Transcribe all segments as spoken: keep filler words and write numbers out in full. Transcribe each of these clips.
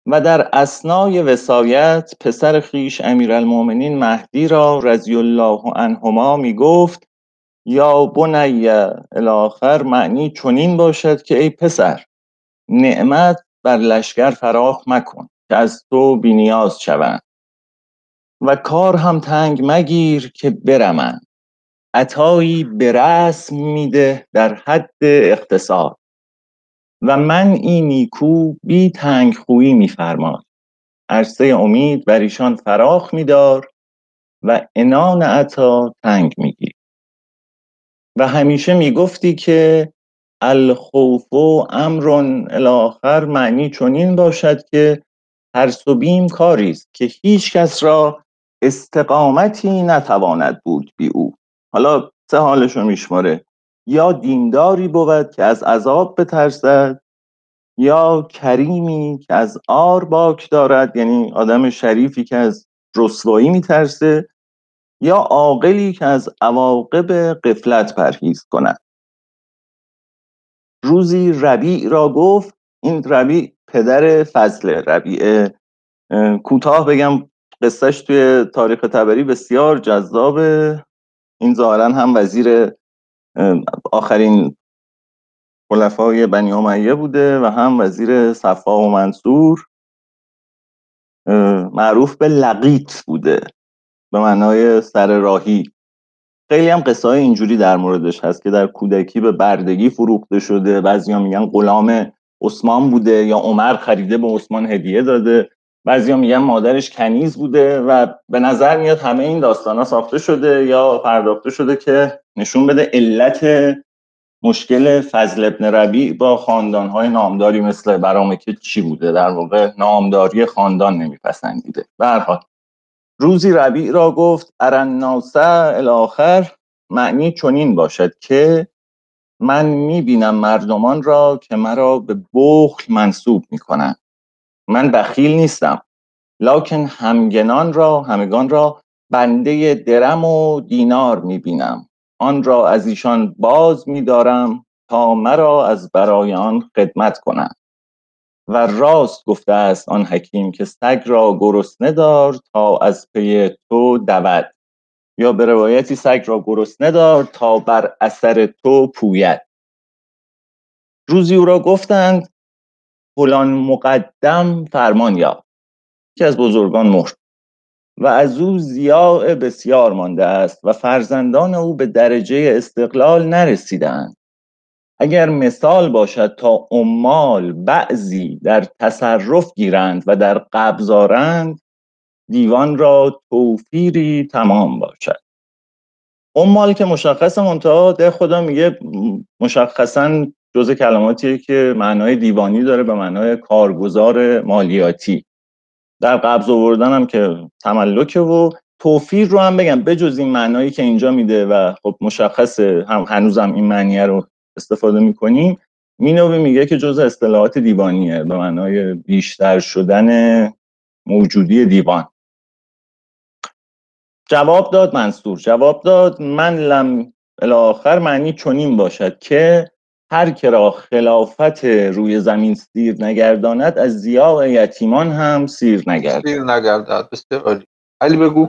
و در اثنای وصایت پسر خویش امیرالمؤمنین مهدی را رضی الله عنهما می گفت یا بنی الی آخر، معنی چنین باشد که ای پسر، نعمت بر لشکر فراخ مکن که از تو بی نیاز شوند و کار هم تنگ مگیر که برمند، عطایی به رسم میده در حد اقتصاد و من این نیکو بی تنگ خویی میفرمای، عرصه امید بر ایشان فراخ میدار و عنان عطا تنگ میگیر. و همیشه میگفتی که الخوف امر الی آخر، معنی چنین باشد که ترس و بیم کاری است که هیچ کس را استقامتی نتواند بود بی او. حالا سه حالشو میشماره: یا دینداری بود که از عذاب بترسد، یا کریمی که از عار باک دارد، یعنی آدم شریفی که از رسوایی میترسه، یا عاقلی که از عواقب غفلت پرهیز کند. روزی ربیع را گفت، این ربیع پدر فضل ربیع، کوتاه بگم قصهش توی تاریخ طبری بسیار جذابه. این ظاهرا هم وزیر آخرین خلفای بنی امیه بوده و هم وزیر صفا و منصور، معروف به لقیط بوده به معنای سر راهی. خیلی هم قصه های اینجوری در موردش هست که در کودکی به بردگی فروخته شده، بعضیا میگن غلام عثمان بوده یا عمر خریده به عثمان هدیه داده، بعضیا میگن مادرش کنیز بوده و به نظر میاد همه این داستانا ساخته شده یا پرداخته شده که نشون بده علت مشکل فضل ابن ربیع با خاندانهای نامداری مثل برامکه چی بوده. در واقع نامداری خاندان نمیپسندیده. به هر حال روزی ربیع را گفت ارناسه الی آخر، معنی چنین باشد که من میبینم مردمان را که مرا به بخل منسوب میکنند. من بخیل نیستم، لکن همگنان را همگان را بنده درم و دینار میبینم، آن را از ایشان باز میدارم تا مرا از برای آن خدمت کنند. و راست گفته است آن حکیم که سگ را گرسنه دار تا از پی تو دود، یا به روایتی سگ را گرسنه دار تا بر اثر تو پوید. روزی او را گفتند فلان مقدم فرمان یافت که از بزرگان مرد و از او ضیاع بسیار مانده است و فرزندان او به درجه استقلال نرسیدند. اگر مثال باشد تا عمال بعضی در تصرف گیرند و در قبض آرند، دیوان را توفیری تمام باشد. عمال که مشخص منتها ده خدا میگه مشخصا جزء کلماتیه که معنای دیوانی داره به معنای کارگزار مالیاتی. در قبض آوردن هم که تملکه و توفیر رو هم بگم بجز این معنایی که اینجا میده و خب مشخصه هم هنوزم این معنی رو استفاده میکنیم، مینوی میگه که جزء اصطلاحات دیوانیه به معنای بیشتر شدن موجودی دیوان. جواب داد منصور، جواب داد من لم الاخر، معنی چنین باشد که هر که را خلافت روی زمین سیر نگرداند از ضیاع یتیمان هم سیر نگردد. سیر نگردد. بسیار عالی. علی بگو.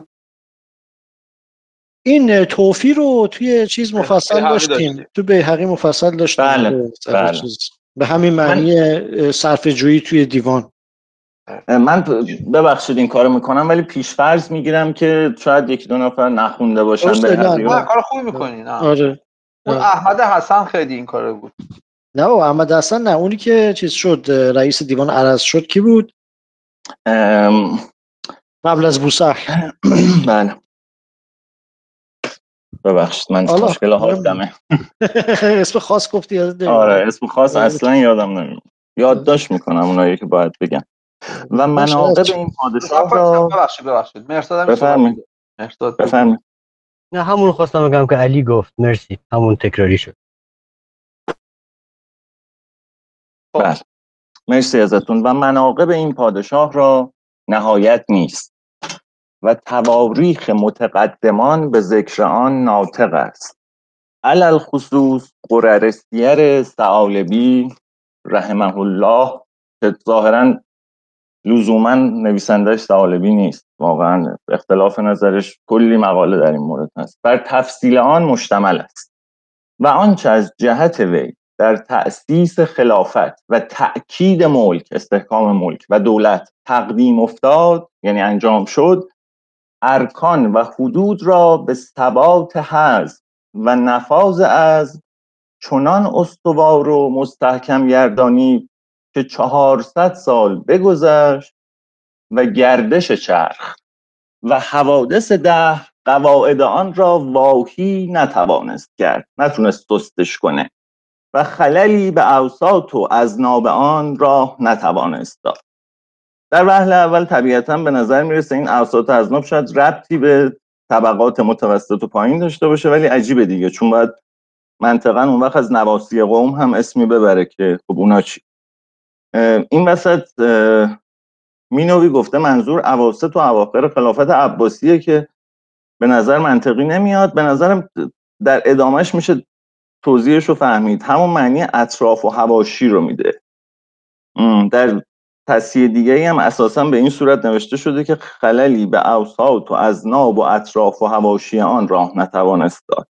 این توفیر رو توی چیز مفصل داشتیم، تو بیهقی مفصل داشتیم. بله بله. به همین معنی من... صرف جویی توی دیوان. من ببخشید این کارو میکنم ولی پیشفرض میگیرم که شاید یکی دو نفر نخونده باشن. به نه نه کار خوبی میکنی. نه آره. اون احمد حسن خیلی این کارو بود. نه و احمد حسن نه، اونی که چیز شد رئیس دیوان عرض شد کی بود؟ ام... قبل از بوسهل. بله ببخشید من مشکل حافظمه. اسم خاص گفتی یاد داری؟ آره اسم خاص اصلا یادم نمیاد. یادداشت میکنم اونایی که باید بگم. و مناقب این پادشاه را ببخشید ببخشید مرتضی بفرمایید بفرمایید. نه همون خواستم بگم که علی گفت. مرسی، همون تکراری شد. بله مرسی ازتون. و مناقب این پادشاه را نهایت نیست و تواریخ متقدمان به ذکر آن ناطق است. علل خصوص قررسیر ثعالبی رحمه الله که ظاهرا لزوما نویسندش ثعالبی نیست، واقعا اختلاف نظرش کلی مقاله در این مورد هست، بر تفصیل آن مشتمل است و آنچه از جهت وی در تأسیس خلافت و تأکید ملک، استحکام ملک و دولت تقدیم افتاد، یعنی انجام شد، ارکان و حدود را به ثبات حزم و نفاذ از چنان استوار و مستحکم گردانی که چهارصد سال بگذشت و گردش چرخ و حوادث دهر قواعد آن را واهی نتوانست کرد، نتونست سستش کنه و خللی به اوساط و اذناب آن راه نتوانست داد. در وهله اول طبیعتاً به نظر میرسه این اوساط و اذناب شاید ربطی به طبقات متوسط و پایین داشته باشه، ولی عجیبه دیگه، چون باید منطقاً اون وقت از نواسی قوم هم اسمی ببره که خب اونا چی. این وسط مینوی گفته منظور اواسط و اواخر خلافت عباسیه که به نظر منطقی نمیاد. به نظرم در ادامهش میشه توضیحش رو فهمید، همون معنی اطراف و حواشی رو میده. در تصحیح دیگه هم اساسا به این صورت نوشته شده که خللی به اوساط و اذناب و اطراف و حواشی آن راه نتوانست داد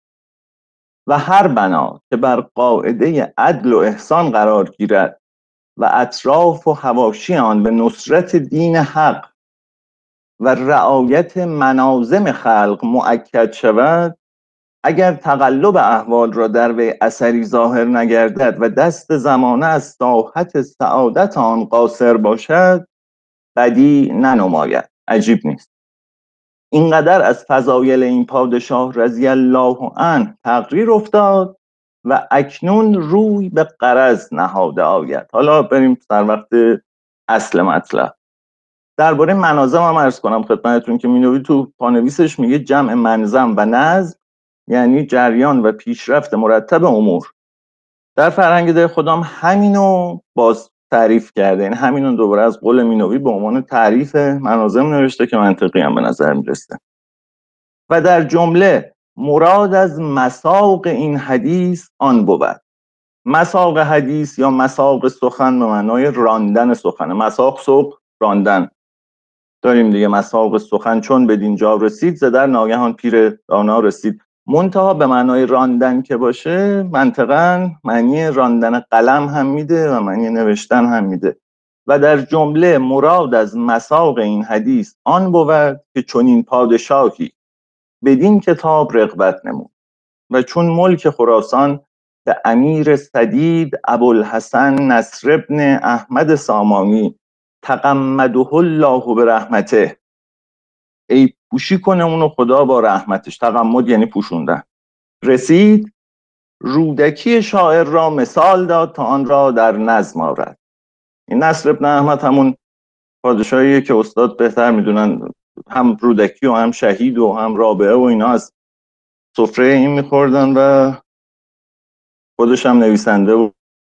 و هر بنا که بر قاعده عدل و احسان قرار گیرد و اطراف و حواشی آن به نصرت دین حق و رعایت منازم خلق مؤکد شود، اگر تقلب احوال را در وی اثری ظاهر نگردد و دست زمانه از ساحت سعادت آن قاصر باشد، بدی ننماید. عجیب نیست. اینقدر از فضایل این پادشاه رضی الله عنه تقریر افتاد و اکنون روی به غرض نهاده آید. حالا بریم در وقت اصل مطلب. درباره مناظم هم عرض کنم خدمتتون که مینوی تو پانویسش میگه جمع منظم و نظم یعنی جریان و پیشرفت مرتب امور. در فرهنگ ده خودم همینو باز تعریف کرده، این همینو دوباره از قول مینوی به عنوان تعریف مناظم نوشته که منطقی هم به نظر میرسه. و در جمله مراد از مساق این حدیث آن بود. مساق حدیث یا مساق سخن به معنای راندن سخن. مساق سوق راندن داریم دیگه. مساق سخن چون بدین جا رسید ز در ناگهان پیر دانا رسید. منتها به معنای راندن که باشه منطقاً معنی راندن قلم هم میده و معنی نوشتن هم میده. و در جمله مراد از مساق این حدیث آن بود که چنین پادشاهی بدین کتاب رغبت نمود و چون ملک خراسان به امیر سدید ابوالحسن نصر ابن احمد سامانی تغمده الله به رحمته، ای پوشی کنه اونو خدا با رحمتش، تغمد یعنی پوشوندن، رسید، رودکی شاعر را مثال داد تا آن را در نظم آورد. این نصر ابن احمد همون پادشاهیه که استاد بهتر میدونن، هم رودکی و هم شهید و هم رابعه و اینا از سفره این میخوردن و خودش هم نویسنده و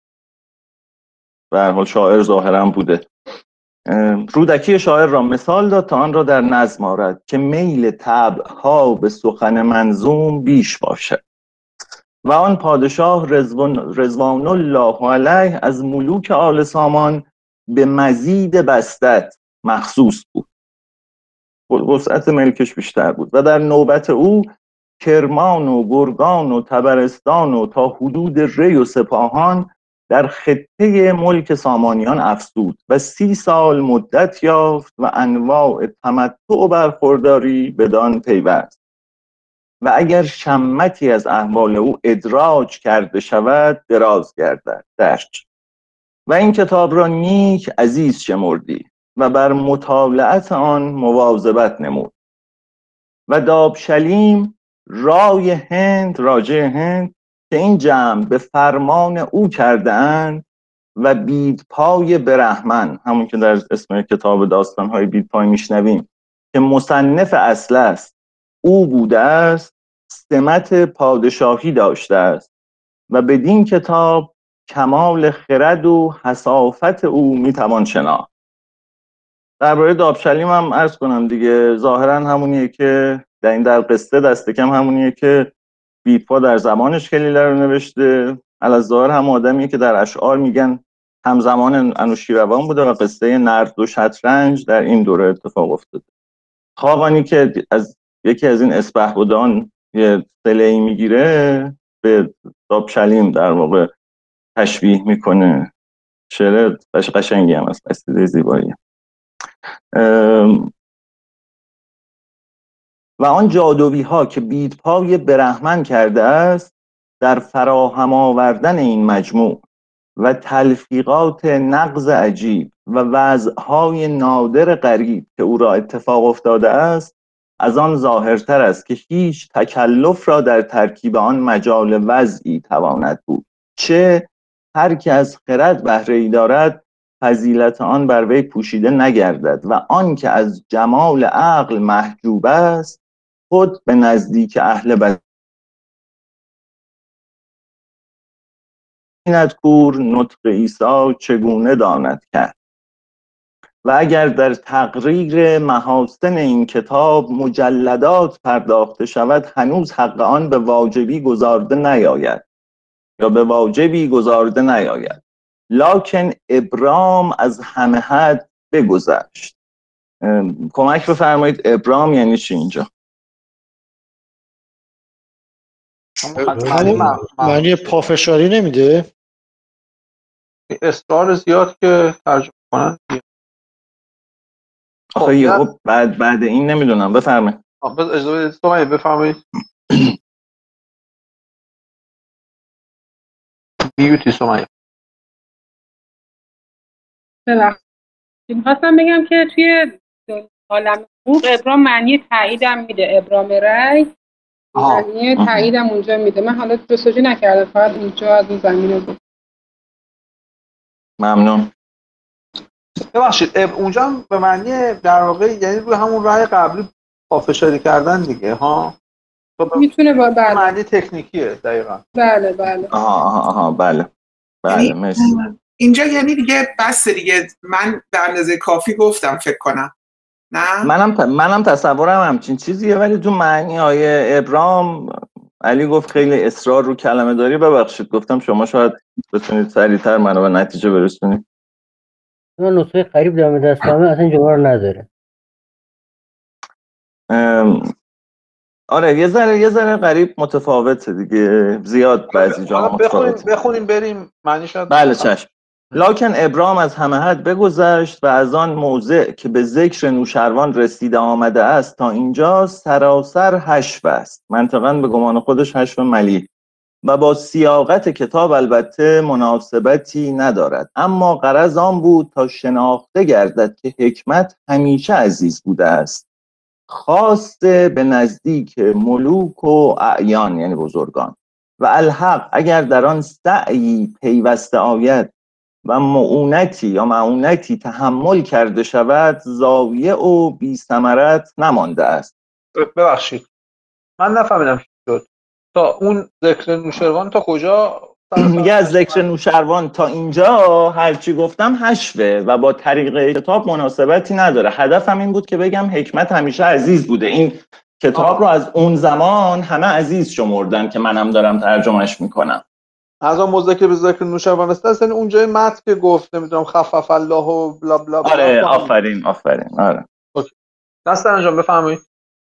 به هر حال شاعر ظاهرا بوده. رودکی شاعر را مثال داد تا آن را در نظم آورد که میل طبعها به سخن منظوم بیش باشد. و آن پادشاه رضوان, رضوان الله علیه از ملوک آل سامان به مزید بسطت مخصوص بود، وسعت ملکش بیشتر بود و در نوبت او کرمان و گرگان و طبرستان و تا حدود ری و سپاهان در خطه ملک سامانیان افزود و سی سال مدت یافت و انواع تمتع و برخورداری بدان پیوست. و اگر شمتی از احوال او ادراج کرده شود دراز گردد درج. و این کتاب را نیک عزیز شمردی و بر مطالعت آن مواظبت نمود. و دابشلیم رای هند، راجع هند که این جمع به فرمان او کرده‌اند و بیدپای برهمن، همون که در اسم کتاب داستان‌های بیدپای میشنویم که مصنف اصل است، او بوده است، سمت پادشاهی داشته است و بدین کتاب کمال خرد و حصافت او میتوان شناخت. درباره دابشلیم هم عرض کنم دیگه، ظاهرا همونیه که در این در قصه دست کم همونیه که بیدپا در زمانش کلیله رو نوشته. الظاهر هم آدمیه که در اشعار میگن همزمان انوشیروان بوده و قصه نرد و شطرنج در این دوره اتفاق افتاده. خاقانی که از یکی از این اسپهبدان یه صله‌ای میگیره به دابشلیم در واقع تشبیه میکنه. شعر قشنگی هم است، قصیده زیبایی. و آن جادویی ها که بیدپای برهمن کرده است در فراهم آوردن این مجموع و تلفیقات نغز عجیب و وضعهای نادر غریب که او را اتفاق افتاده است، از آن ظاهرتر است که هیچ تکلف را در ترکیب آن مجال وضعی تواند بود، چه هر که از خرد بهره ای دارد فضیلت آن بر وی پوشیده نگردد و آن که از جمال عقل محجوب است خود به نزدیک اهل بصیرت کور نطق عیسی چگونه داند کرد. و اگر در تقریر محاسن این کتاب مجلدات پرداخته شود هنوز حق آن به واجبی گزارده نیاید یا به واجبی گزارده نیاید، لکن ابرام از همه حد بگذشت. کمک بفرمایید ابرام یعنی چی اینجا؟ معنی پافشاری نمیده؟ اصرار زیاد که ترجمه کنن. آخه یه بعد بعد این نمیدونم. بفرمایید. بس اجازه بدید بفرمایید. بیوتی سمیه. ببخشید. می‌خواستم بگم که توی عالم حقوق ابرام معنی تاییدم میده، ابرام رأی معنی تاییدم اونجا میده. من حالا جستجو نکردم، فقط اونجا از این زمینه بود. ممنون. ببخشید اونجا هم به معنی در واقع یعنی روی همون رأی قبلی پافشاری کردن دیگه ها. میتونه با بله. معنی تکنیکیه دقیقاً. بله بله. آها آها آها بله. بله مرسی. اینجا یعنی دیگه بس دیگه من در اندازه کافی گفتم فکر کنم. نه منم ت... منم تصورم همچین چیزیه، ولی تو معنی های ابرام علی گفت خیلی اصرار رو کلمه داری. ببخشید گفتم شما شاید بتونید سریعتر منو به نتیجه برسونید. اون نسخه قریب دم دستامه اصلا جمله رو نداره. ام... آره یه ذره یه ذره قریب متفاوته دیگه، زیاد بعضی جا متفاوته. بخونیم بخونیم بریم معنی شاید. بله چشم. لکن ابرام از همه حد بگذشت و از آن موضع که به ذکر نوشروان رسیده آمده است تا اینجا سراسر حشو است، منطقاً به گمان خودش حشو ملی، و با سیاقت کتاب البته مناسبتی ندارد، اما غرض آن بود تا شناخته گردد که حکمت همیشه عزیز بوده است، خاصه به نزدیک ملوک و اعیان یعنی بزرگان، و الحق اگر در آن سعی پیوسته آید و معونتی یا معونتی تحمل کرده شود زاویه و بی ثمرت نمانده است. ببخشید من نفهمیدم چی شد. تا اون ذکر نوشروان تا کجا؟ میگه از ذکر نوشروان تا اینجا هرچی گفتم حشوه و با طریق کتاب مناسبتی نداره. هدفم این بود که بگم حکمت همیشه عزیز بوده. این کتاب آه. رو از اون زمان همه عزیز شمردن که منم دارم ترجمهش میکنم. از اون موضوع که به ذکر نوشروان است اصلا اونجای متن که گفت نمیدونم خفف الله و بلا بلا بلا. آره آفرین آفرین آره. دست انجام بفرمایید.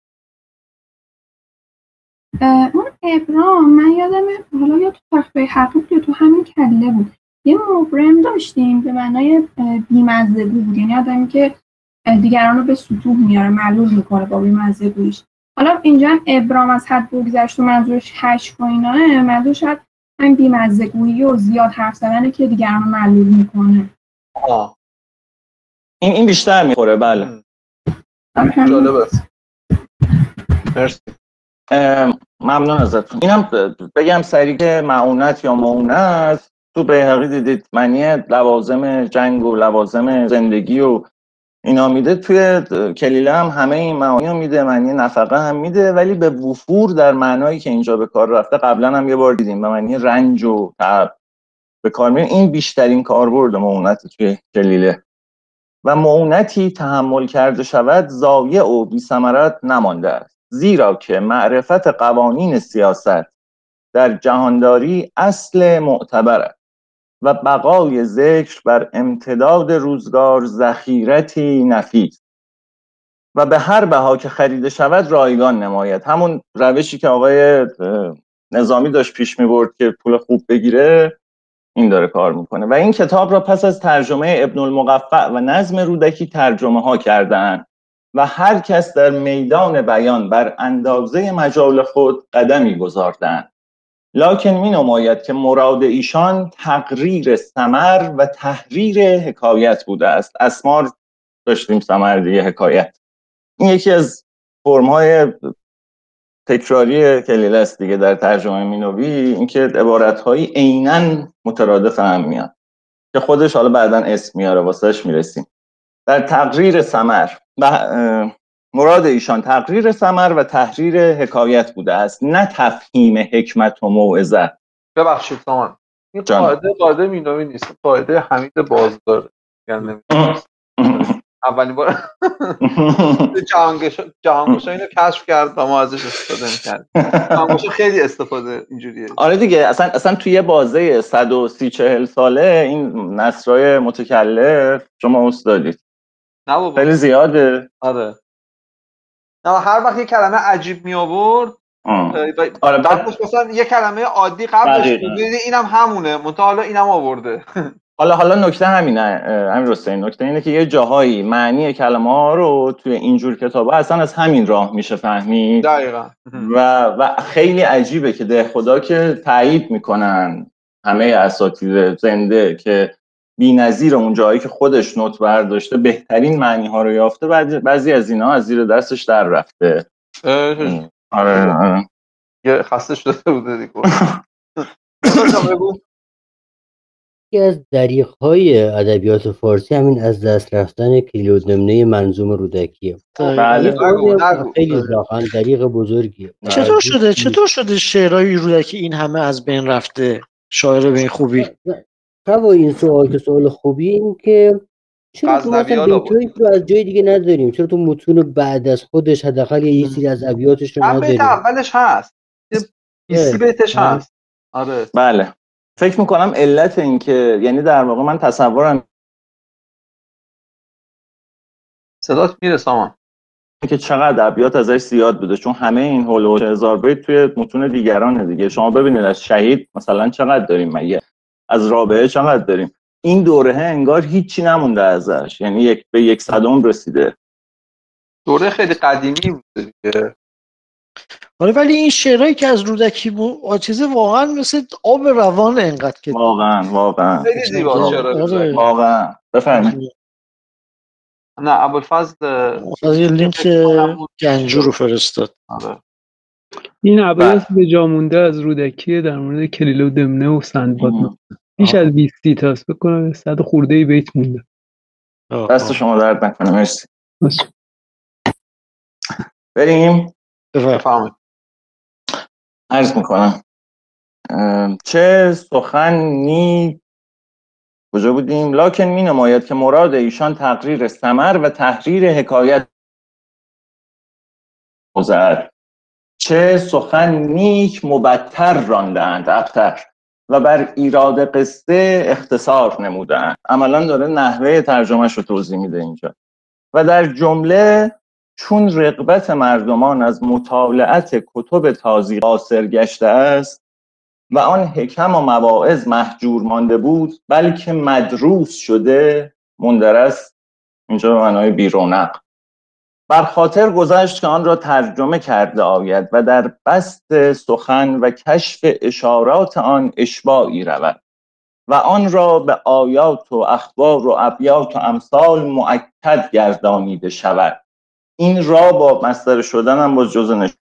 اون ابرام من یادمه حالا یا تو تخته حقوق یا تو همین کله بود یه مبرم داشتیم به معنای بی‌مزه‌گو بود، یعنی آدمی که دیگران رو به سطوح میاره معلول میکنه با بی‌مزه‌گوییش. حالا اینجا ابرام از حد بگذشت و منظورش حشو و ایناه، منظور شاید همین بی‌مزه‌گویی و زیاد حرف زدنه که دیگران رو معلول میکنه. آه این این بیشتر میخوره. بله جالبه. مرسی. ممنون ازتون. اینم بگم سریع که معونت یا معونت تو بیهقی دیدید معنی لوازم جنگ و لوازم زندگی و اینا میده، توی کلیله هم همه این معانی رو میده، معنی نفقه هم میده، ولی به وفور در معنایی که اینجا به کار رفته قبلا هم یه بار دیدیم به معنی رنج و تعب به کار میره. این بیشترین کاربرد معونت توی کلیله. و معونتی تحمل کرده شود ضایع و بی ثمرت نمانده است، زیرا که معرفت قوانین سیاست در جهانداری اصل معتبر است و بقای ذکر بر امتداد روزگار ذخیرتی نفیس و به هر بها که خریده شود رایگان نماید. همون روشی که آقای نظامی داشت پیش می برد که پول خوب بگیره، این داره کار میکنه. و این کتاب را پس از ترجمه ابن المقفع و نظم رودکی ترجمه ها کردن و هر کس در میدان بیان بر اندازه مجال خود قدمی گذاردن. لکن می نماید که مراد ایشان تقریر ثمر و تحریر حکایت بوده است. اسمار داشتیم، ثمر دیگه حکایت. این یکی از فرم‌های تکراری کلیله است دیگه در ترجمه مینوی، اینکه عبارت‌هایی عیناً مترادف هم میاد که خودش حالا بعداً اسم میاره، واسهش میرسیم. در تقریر ثمر و مراد ایشان تقریر ثمر و تحریر حکایت بوده است، نه تفهیم حکمت و موعظه. ببخشید سامان، این قاعده قاعده مینوی نیست، قاعده حمید بازداره. یعنی اولین بار جهانگشا جهانگشا اینو کشف کرد و ما ازش استفاده می‌کردیم. جهانگشا خیلی استفاده اینجوریه. آره دیگه، اصلا اصلا توی بازه صد و سی چهل ساله این نثرای متکلف شما استادید. نه بابا خیلی زیاده. آره. نه هر وقت یه کلمه عجیب می آورد، آره بعدش مثلا یه کلمه عادی قبلش بود، اینم همونه، منتها حالا اینم آورده. حالا حالا نکته همینه امیر حسین، نکته اینه که یه جاهایی معنی کلمه ها رو توی اینجور کتابا اصلا از همین راه میشه فهمید. دقیقاً. و و خیلی عجیبه که ده خدا که تایید میکنن همه اساتید زنده که بی‌نظیر اون جایی که خودش نوت برداشته بهترین معنی ها رو یافته، بعضی از اینا از زیر دستش در رفته. آره آره یه خسته شده بوده دیگه. یکی از دریغ‌های ادبیات فارسی همین از دست رفتن کلیل و دمنه منظوم رودکیه. بله. خیلی واقعا دریغ بزرگیه. چطور شده چطور شده شعرهای رودکی این همه از بین رفته؟ شاعر به این خوبی. خب این سوال که سوال خوبی، این که چرا تو مثلا بیتوی رو از جای دیگه نداریم؟ چرا تو متون بعد از خودش حداقل یه سری از ابیاتش رو نداریم؟ بیت اولش هست، بیست بیتش هست. آره بله. فکر میکنم علت این که یعنی در واقع من تصورم صدات میره سامان که چقدر ابیات ازش زیاد بوده، چون همه این هولوش هزار بیت توی متون دیگران دیگه. شما ببینید از شهید مثلا چقدر داریم، مگه از رابعه چقدر داریم. این دوره انگار هیچی نمونده ازش، یعنی یک به یک صدم رسیده. دوره خیلی قدیمی بوده دیگه. آره ولی این شعرهایی که از رودکی بود چیزه واقعا مثل آب روان انقدر که واقعا واقعا خیلی زیبا شعرها. واقعا بفرمایید. نه ابوالفضل از یه لینک گنجو رو فرستاد. آره. این ابیات به جا مونده از رودکی در مورد کلیل و دمنه و سندباد بیش از بیست تاست، بکنم صد خورده بیت مونده. دست شما درد نکنه. مرسی. بریم بفرمایید. عرض میکنم چه سخنی کجا بودیم؟ لکن می نماید که مراد ایشان تقریر ثمر و تحریر حکایت گذر. چه سخن نیک مبتر راندند ابتر و بر ایراد قصه اختصار نمودند. عملا داره نحوه ترجمهش رو توضیح میده اینجا. و در جمله چون رغبت مردمان از مطالعت کتب تازی قاصر گشته است و آن حکم و مواعظ محجور مانده بود، بلکه مدروس شده مندرس، اینجا به معنای بیرونق، بر خاطر گذشت که آن را ترجمه کرده آید و در بسط سخن و کشف اشارات آن اشباعی رود و آن را به آیات و اخبار و ابیات و امثال مؤکد گردانیده شود. این را با مصدر شدن هم باز جزء نش...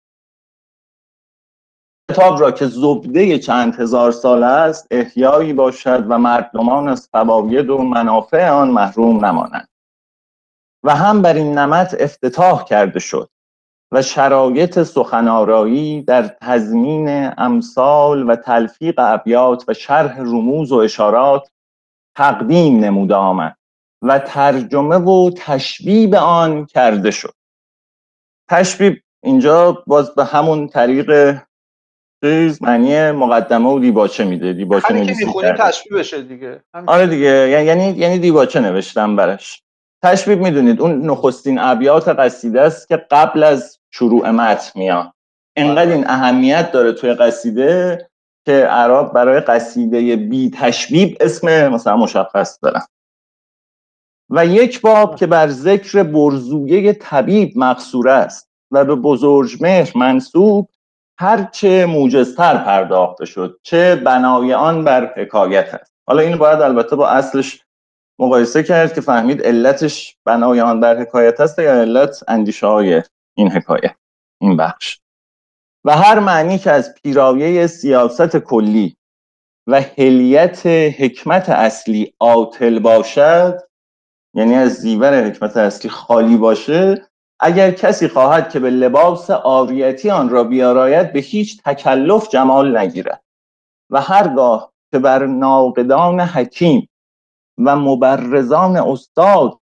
کتاب را که زبده چند هزار ساله است احیایی باشد و مردمان از فواید و منافع آن محروم نمانند. و هم بر این نمط افتتاح کرده شد و شرایط سخنآرایی در تضمین امثال و تلفیق ابیات و شرح رموز و اشارات تقدیم نموده آمد و ترجمه و تشبیب آن کرده شد. تشبیب اینجا باز به همون طریق چیز معنی مقدمه و دیباچه میده. دیباچه همین که میخونیم تشبیه بشه دیگه. آره دیگه، یعنی یعنی دیباچه نوشتم براش. تشبیه میدونید اون نخستین ابیات قصیده است که قبل از شروع متن میاد. انقدر این اهمیت داره توی قصیده که عرب برای قصیده بی تشبیه اسم مثلا مشخص دارن. و یک باب که بر ذکر برزویه طبیب مقصور است و به بزرجمهر منسوب، هرچه موجزتر پرداخته شد چه بنای آن بر حکایت است. حالا این باید البته با اصلش مقایسه کرد که فهمید علتش بنای آن بر حکایت است یا علت اندیشه های این حکایت، این بخش. و هر معنی که از پیرایه سیاست کلی و حلیت حکمت اصلی عاطل باشد، یعنی از زیور حکمت اصلی خالی باشه، اگر کسی خواهد که به لباس عاریتی آن را بیاراید به هیچ تکلف جمال نگیرد. و هرگاه که بر ناقدان حکیم و مبرزان استاد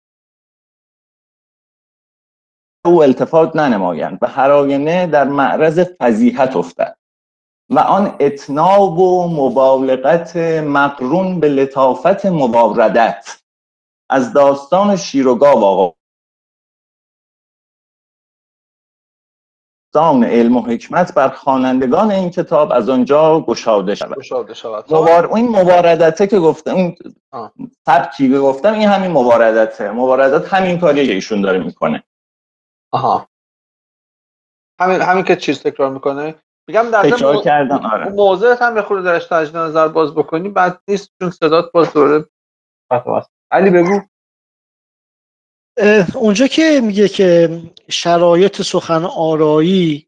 او التفات ننمایند و هر آینه در معرض فضیحت افتد و آن اتناب و مبالغت مقرون به لطافت مواردت از داستان شیر و گاو آقا داستان علم و حکمت بر خوانندگان این کتاب از آنجا گشاده شود. گشاده شود. موار... این مواردته که گفتم، این سبکی که گفتم، این همین مواردته. مواردت همین کاریه که ایشون داره میکنه. آها. همین همین که چیز تکرار میکنه. میگم در تکرار مو... کردن. آره. موضوعت هم به خود درش تجدید نظر باز بکنی بعد نیست، چون صدات باز دوره فتواست. علی بگو. اونجا که میگه که شرایط سخن آرایی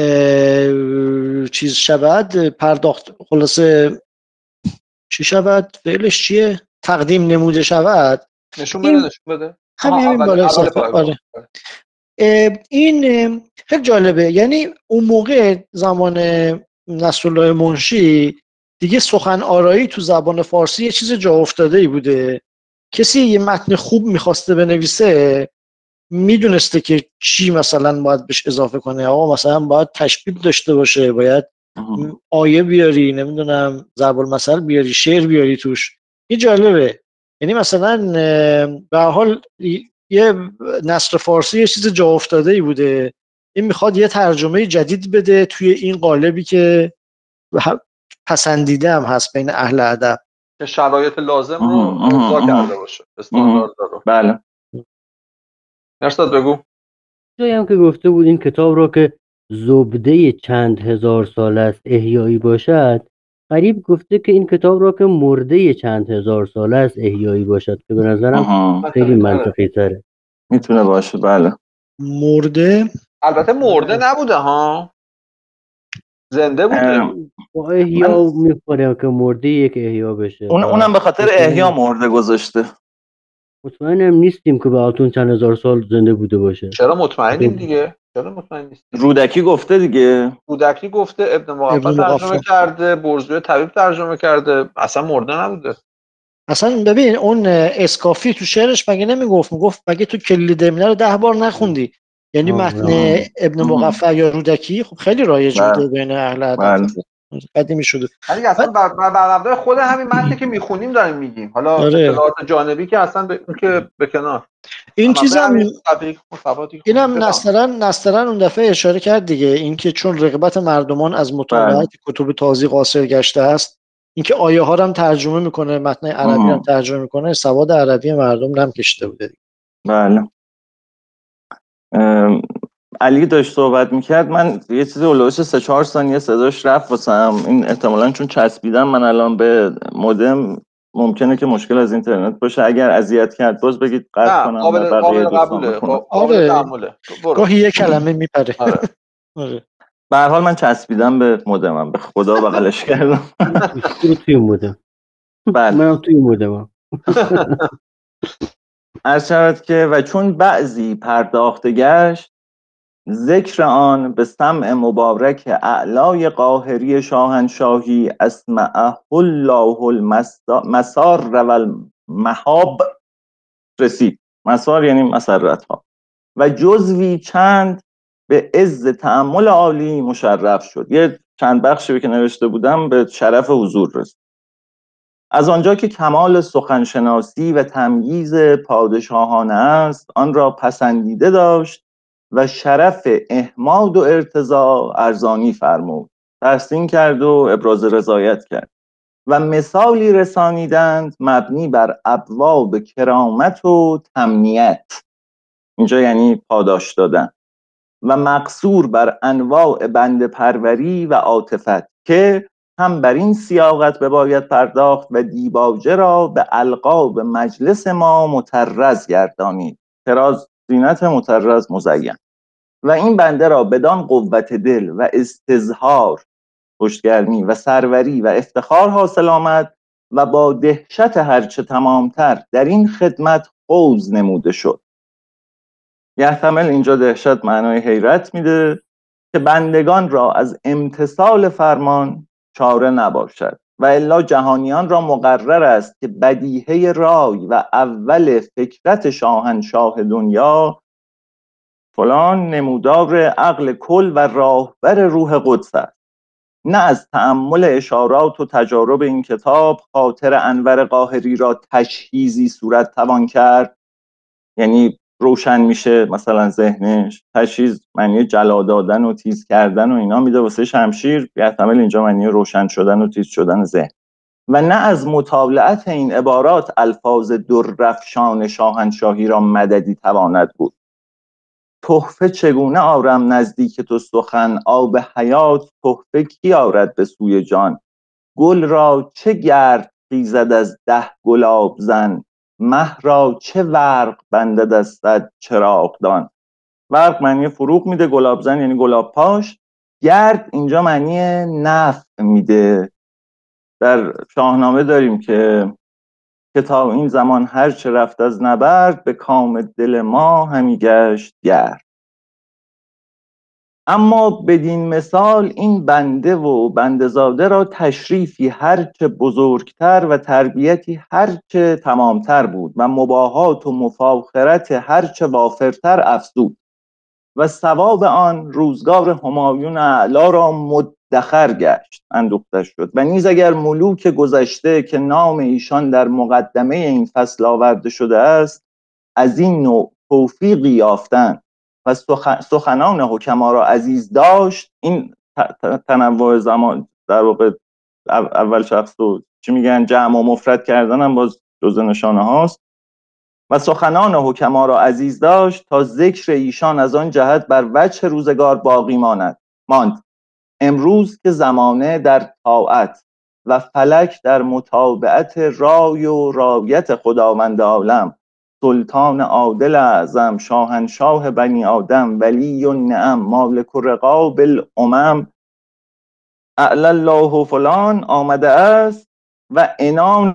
چیز شود، پرداخت، خلاصه چی شود؟ فعلش چیه؟ تقدیم نموده شود. نشون بده نشون بده. همین همین بالا آره. این خیلی جالبه. یعنی اون موقع زمان نصرالله منشی دیگه سخن آرایی تو زبان فارسی یه چیز جا افتاده ای بوده. کسی یه متن خوب میخواسته بنویسه میدونسته که چی مثلا باید بهش اضافه کنه. آقا مثلا باید تشبیه داشته باشه، باید آیه بیاری، نمیدونم ضرب المثل بیاری، شعر بیاری توش. این جالبه. یعنی مثلا به حال یه نثر فارسی یه چیز جا افتاده ای بوده، این میخواد یه ترجمه جدید بده توی این قالبی که پسندیده هم هست بین اهل ادب، که شرایط لازم رو امضا کرده باشه، استاندارد رو. بله. مرساد بگو. جایی هم که گفته بود این کتاب رو که زبده چند هزار سال است احیایی باشد، قریب گفته که این کتاب رو که مرده چند هزار سال است احیایی باشد، که به نظرم خیلی منطقی تره. میتونه باشه. بله. مرده البته مرده نبوده ها، زنده بوده. با احیا من... میخوره که مرده یک احیا بشه. اون اونم به خاطر احیا مرده گذاشته. مطمئنم نیستیم که بعدون چند هزار سال زنده بوده باشه. چرا مطمئنیم دیگه؟ چرا مطمئن نیستیم؟ رودکی گفته دیگه. رودکی گفته، ابن مغفر ترجمه کرده، برزوی طبیب ترجمه کرده، اصلا مرده نبوده. اصلا ببین اون اسکافی تو شعرش مگه نمیگفت، میگفت مگه تو کلیل دمنه رو ده بار نخوندی؟ یعنی متن ابن مغفر یا رودکی خب خیلی رایج بوده بین اهل ادب، قدیمی شده. ولی اصلا بر بر مبنای خود همین متنی که میخونیم داریم میگیم. حالا اطلاعات جانبی که اصلا به اون که به کنار. این چیزم اینم نسترن نسترن اون دفعه اشاره کرد دیگه، اینکه چون رغبت مردمان از مطالعه کتب تازی قاصر گشته است، اینکه آیه ها رو هم ترجمه میکنه، متن عربی هم ترجمه میکنه، سواد عربی مردم هم کشته بوده دیگه. بله. علی داشت صحبت میکرد، من یه چیزی اولوش سه چهار ثانیه صداش رفت واسم. این احتمالاً چون چسبیدم من الان به مودم، ممکنه که مشکل از اینترنت باشه. اگر اذیت کرد باز بگید قطع کنم. قابل قابل قبوله. قابل تحمله. گاهی یه کلمه میپره. آره. به هر حال من چسبیدم به مودمم، به خدا بغلش کردم. تو توی مودم. بله. من توی مودمم. عرض شود که و چون بعضی پرداخته گشت، ذکر آن به سمع مبارک اعلای قاهری شاهنشاهی اسمعه الله المسار و المحاب رسید. مسار یعنی مسرت ها. و جزوی چند به عز تأمل عالی مشرف شد. یه چند بخشی که نوشته بودم به شرف حضور رسید. از آنجا که کمال سخنشناسی و تمییز پادشاهانه است، آن را پسندیده داشت و شرف احماد و ارتضا ارزانی فرمود، تحسین کرد و ابراز رضایت کرد و مثالی رسانیدند مبنی بر ابواب کرامت و تمنیت، اینجا یعنی پاداش دادن، و مقصور بر انواع بنده پروری و عاطفت، که هم بر این سیاقت بباید پرداخت و دیباجه را به القاب مجلس ما مطرز گردانید. طراز زینت مطرز مزین. و این بنده را بدان قوت دل و استظهار خوشگرمی و سروری و افتخار حاصل آمد و با دهشت هرچه تمامتر در این خدمت خوض نموده شد. یحتمل اینجا دهشت معنای حیرت میده که بندگان را از امتثال فرمان چاره نباشد و الا جهانیان را مقرر است که بدیهه رای و اول فکرت شاهنشاه دنیا فلان نمودار عقل کل و راهبر روح قدس است. نه از تأمل اشارات و تجارب این کتاب خاطر انور قاهری را تشهیزی صورت توان کرد، یعنی روشن میشه مثلا ذهنش. تشهیز معنی جلا دادن و تیز کردن و اینا میده واسه شمشیر، احتمال اینجا معنی روشن شدن و تیز شدن ذهن. و نه از مطالعت این عبارات الفاظ دررفشان شاهنشاهی را مددی تواند بود. تحفه چگونه آرم نزدیک تو سخن، آب حیات تحفه کی آرد به سوی جان. گل را چه گرد خیزد از ده گلاب زن، مه را چه ورق بندد از صد چراغدان. ورق معنی فروغ میده، گلاب زن یعنی گلاب پاش، گرد اینجا معنی نفع میده. در شاهنامه داریم که که تا این زمان هر چه رفت از نبرد، به کام دل ما همی گشت گرد. اما بدین مثال این بنده و بنده‌زاده را تشریفی هرچه بزرگتر و تربیتی هرچه تمامتر بود و مباهات و مفاخرت هرچه وافرتر افزود و ثواب آن روزگار همایون اعلی را مدخر گشت، اندوخته شد. و نیز اگر ملوک گذشته که نام ایشان در مقدمه این فصل آورده شده است از این نوع توفیقی یافتند و سخنان حکما را عزیز داشت، این تنوع زمان در واقع اول شخص رو چی میگن جمع و مفرد کردن هم باز جزء نشانه هاست، و سخنان حکما را عزیز داشت تا ذکر ایشان از آن جهت بر وجه روزگار باقی ماند ماند. امروز که زمانه در طاعت و فلک در متابعت رای و رایت خداوند عالم، سلطان عادل اعظم، شاهنشاه بنی آدم، ولی النعم، مالک رقاب الامم، اعلی الله فلان آمده است و انعام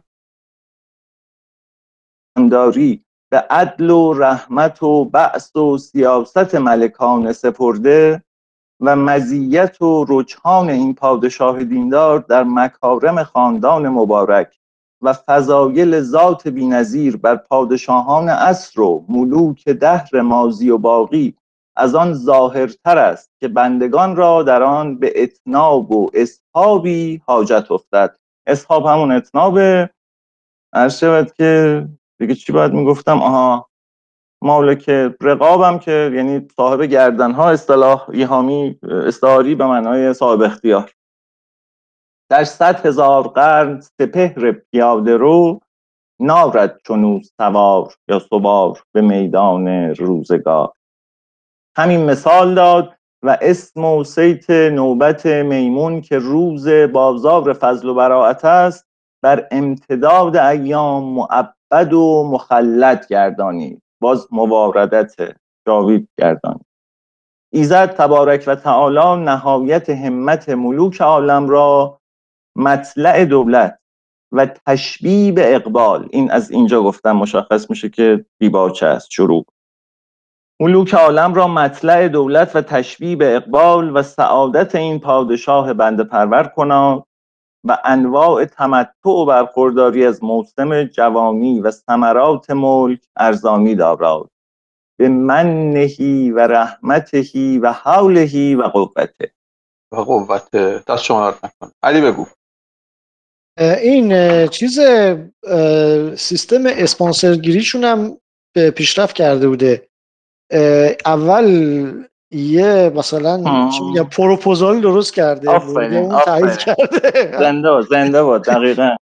داری به عدل و رحمت و بعث و سیاست ملکان سپرده و مزیت و رجحان این پادشاه دیندار در مکارم خاندان مبارک و فضایل ذات بی‌نظیر بر پادشاهان عصر و ملوک دهر ماضی و باقی از آن ظاهرتر است که بندگان را در آن به اتناب و اصحابی حاجت افتد. اصحاب همون اتنابه. عرض شود که دیگه چی باید میگفتم؟ آها، مالک رقابم که یعنی صاحب گردنها، اصطلاح ایهامی استعاری به معنای صاحب اختیار. در صد هزار قرن سپهر پیاده رو، نارد چنو سوار یا سوار به میدان روزگار. همین مثال داد و اسم و صیت نوبت میمون که روز بازار فضل و براعت است، بر امتداد ایام معبد و مخلد گردانید. باز مواردت جاوید گردانید. ایزد تبارک و تعالی نهایت همت ملوک عالم را مطلع دولت و تشبیب اقبال، این از اینجا گفتم مشخص میشه که دیباچه است، شروع. ملوک عالم را مطلع دولت و تشبیب اقبال و سعادت این پادشاه بنده پرور کناد و انواع تمتع و برخورداری از موسم جوانی و ثمرات ملک ارزانی داراد به منهی و رحمتهی و حولهی و قوته. و قوت. دست شما درد نکنه. علی بگو. این چیز سیستم اسپانسرگیریشون هم پیشرفت کرده بوده. اول یه مثلا چی میگم پروپوزال درست کرده، آفرین اون تایید کرده. زنده باد زنده باد دقیقاً